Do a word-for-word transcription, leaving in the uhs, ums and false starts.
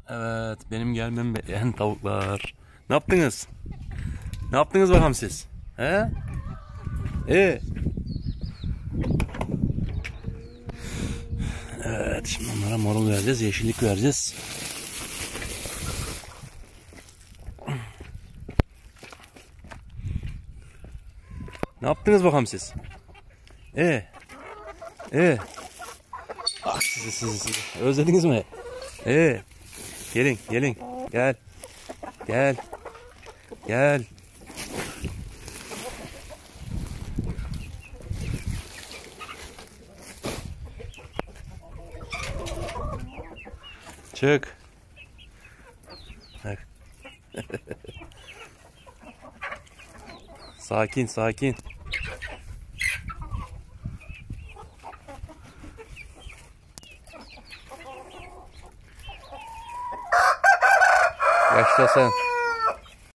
Evet, benim gelmemi bekleyen tavuklar. Ne yaptınız? Ne yaptınız bakalım siz? He? Ee? Evet, şimdi onlara marul vereceğiz, yeşillik vereceğiz. Ne yaptınız bakalım siz? Ee? Ee? Ah, sizi sizi sizi. Özlediniz mi? Ee? Gelin, gelin. Gel. Gel. Gel. Çık. Bak. Sakin, sakin. Yaşla sen.